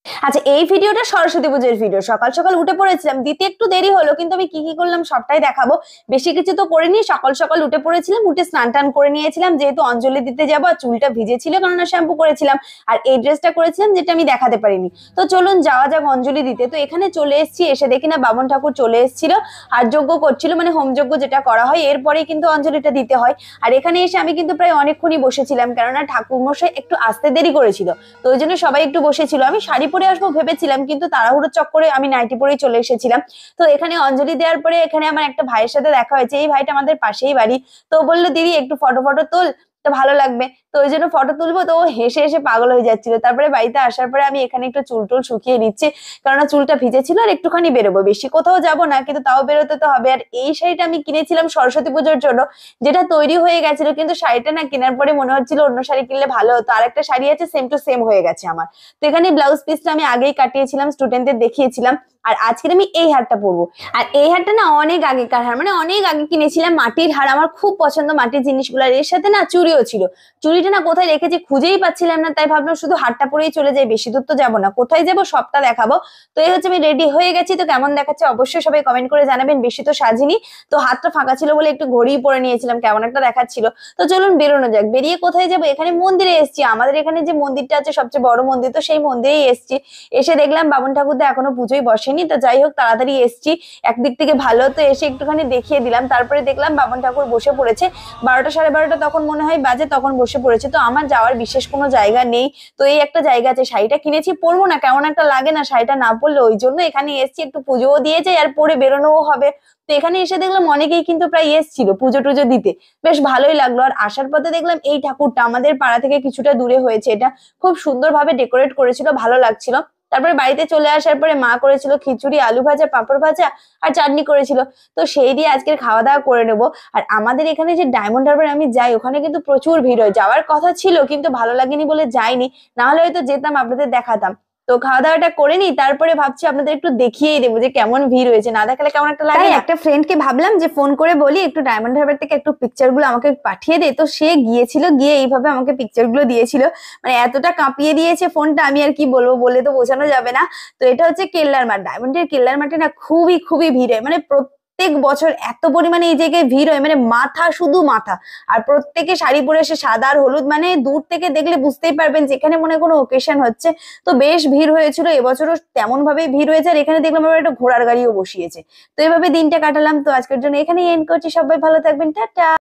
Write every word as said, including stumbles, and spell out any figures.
আচ্ছা, এই ভিডিওটা সরস্বতী পুজোর ভিডিও। সকাল সকাল উঠে পড়েছিলাম, দিতে একটু দেরি হলো, কিন্তু আমি কি কি করলাম সবটাই দেখাবো। বেশি কিছু তো করিনি, সকাল সকাল উঠে পড়েছিলাম, উঠে স্নান টান করে নিয়েছিলাম, যেহেতু অঞ্জলি দিতে যাবো আর চুলটা ভিজে ছিল কারণ শ্যাম্পু করেছিলাম, আর এই ড্রেসটা করেছিলাম যেটা আমি দেখাতে পারিনি। তো চলুন যাওয়া যাক অঞ্জলি দিতে। তো এখানে চলে এসেছি, এসে দেখি না বামন ঠাকুর চলে এসেছিল আর যজ্ঞ করছিল, মানে হোম যজ্ঞ যেটা করা হয়, এরপরেই কিন্তু অঞ্জলিটা দিতে হয়। আর এখানে এসে আমি কিন্তু প্রায় অনেকক্ষণই বসেছিলাম, কেননা ঠাকুর মশাই একটু আসতে দেরি করেছিল, তো ওই জন্য সবাই একটু বসেছিল। আমি শাড়ি পরে আসবো ভেবেছিলাম, কিন্তু তাড়াহুড়োর চক্করে আমি নাইটি পরেই চলে এসেছিলাম। তো এখানে অঞ্জলি দেওয়ার পরে এখানে আমার একটা ভাইয়ের সাথে দেখা হয়েছে, এই ভাইটা আমাদের পাশেই বাড়ি। তো বললো দিদি একটু ফটো ফটো তোল, তো ভালো লাগবে। তো ওই জন্য ফটো তুলবো, তো ও হেসে হেসে পাগল হয়ে যাচ্ছিল। তারপরে বাড়িতে আসার পরে আমি এখানে একটু চুল টুল শুকিয়ে নিচ্ছি, কারণ চুলটা ভিজে ছিল আর একটুখানি বেরোবো, বেশি কোথাও যাবো না, কিন্তু তাও বেরোতে তো হবে। আর এই শাড়িটা আমি কিনেছিলাম সরস্বতী পুজোর জন্য, যেটা তৈরি হয়ে গেছিল, কিন্তু শাড়িটা না কেনার পরে মনে হচ্ছিল অন্য শাড়ি কিনলে ভালো হতো। আর একটা শাড়ি আছে সেম টু সেম হয়ে গেছে আমার। তো এখানে ব্লাউজ পিসটা আমি আগেই কাটিয়েছিলাম, স্টুডেন্টদের দেখিয়েছিলাম। আর আজকে আমি এই হারটা পরবো। আর এই হারটা না অনেক আগেকার হার, মানে অনেক আগে কিনেছিলাম, মাটির হার। আমার খুব পছন্দ মাটির জিনিসগুলো। আর এর সাথে না চুড়িও ছিল। চুড়িটা না কোথায় রেখেছি খুঁজেই পাচ্ছিলাম না, তাই ভাবলাম শুধু হারটা পরেই চলে যাই, বেশি দূর তো যাবো না, কোথায় যাবো সবটা দেখাবো। তো এই হচ্ছে আমি রেডি হয়ে গেছি। তো কেমন দেখাচ্ছে অবশ্যই সবাই কমেন্ট করে জানাবেন। বেশি তো সাজিনি, তো হাতটা ফাঁকা ছিল বলে একটু ঘড়ি পরে নিয়েছিলাম, কেমন একটা দেখাচ্ছিল। তো চলুন বেরোনো যাক। বেরিয়ে কোথায় যাবো, এখানে মন্দিরে এসেছি, আমাদের এখানে যে মন্দিরটা আছে সবচেয়ে বড় মন্দির, তো সেই মন্দিরেই এসেছি। এসে দেখলাম বামন ঠাকুরদা এখনো পুজোই বসেনি, তো যাই হোক তাড়াতাড়ি এসেছি, একদিক থেকে ভালো। তো এসে একটুখানি দেখিয়ে দিলাম, তারপরে দেখলাম বামন ঠাকুর বসে পড়েছে। বারোটা সাড়ে বারোটা তখন মনে হয় বাজে, তখন বসে পড়েছে। তো আমার যাওয়ার বিশেষ কোনো জায়গা নেই, তো এই একটা জায়গা আছে, শাড়িটা কিনেছি, পরবো না, কেমন একটা লাগে না শাড়িটা না পরলে, ওই জন্য এখানে এসেছি, একটু পুজোও দিয়ে যাই আর পরে বেরোনোও হবে। তো এখানে এসে দেখলাম অনেকেই কিন্তু প্রায় এসেছিল পুজো টুজো দিতে, বেশ ভালোই লাগলো। আর আসার পথে দেখলাম এই ঠাকুরটা আমাদের পাড়া থেকে কিছুটা দূরে হয়েছে, এটা খুব সুন্দরভাবে ডেকোরেট করেছিল, ভালো লাগছিল। তারপরে বাড়িতে চলে আসার পরে মা করেছিল খিচুড়ি, আলু ভাজা, পাঁপড় ভাজা আর চাটনি করেছিল, তো সেই দিয়ে আজকের খাওয়া দাওয়া করে নেবো। আর আমাদের এখানে যে ডায়মন্ড হারবার আমি যাই, ওখানে কিন্তু প্রচুর ভিড় হয়, যাওয়ার কথা ছিল কিন্তু ভালো লাগেনি বলে যাইনি, না হলে হয়তো যেতাম, আপনাদের দেখাতাম। তো খাওয়া দাওয়াটা করে নি, তারপরে ভাবছি আপনাদের একটু দেখিয়েই দেবো যে কেমন ভিড় হয়েছে, না দেখালে কেমন একটা লাগে। একটা ফ্রেন্ডকে ভাবলাম যে ফোন করে বলি একটু ডায়মন্ড হারবার থেকে একটু পিকচার গুলো আমাকে পাঠিয়ে দে, তো সে গিয়েছিল, গিয়ে এইভাবে আমাকে পিকচার গুলো দিয়েছিল, মানে এতটা কাঁপিয়ে দিয়েছে ফোনটা, আমি আর কি বলবো, বলে তো বোঝানো যাবে না। তো এটা হচ্ছে কেল্লার মাঠ, ডায়মন্ডের কেল্লার মাঠে না খুবই খুবই ভিড় হয়, মানে প্রত্যেক বছর এত পরিমাণে এই জায়গায় ভিড় হয়, মানে মাথা শুধু মাথা। আর প্রত্যেকে শাড়ি পরে এসে সাদা আর হলুদ, মানে দূর থেকে দেখলে বুঝতেই পারবেন যেখানে মনে কোনো ওকেশন হচ্ছে। তো বেশ ভিড় হয়েছিল, এবছরও তেমন ভাবে ভিড় হয়েছে। আর এখানে দেখলাম আবার একটা ঘোড়ার গাড়িও বসিয়েছে। তো এভাবে দিনটা কাটালাম। তো আজকের জন্য এখানেই এন্ড করছি, সবাই ভালো থাকবেন, টাটা।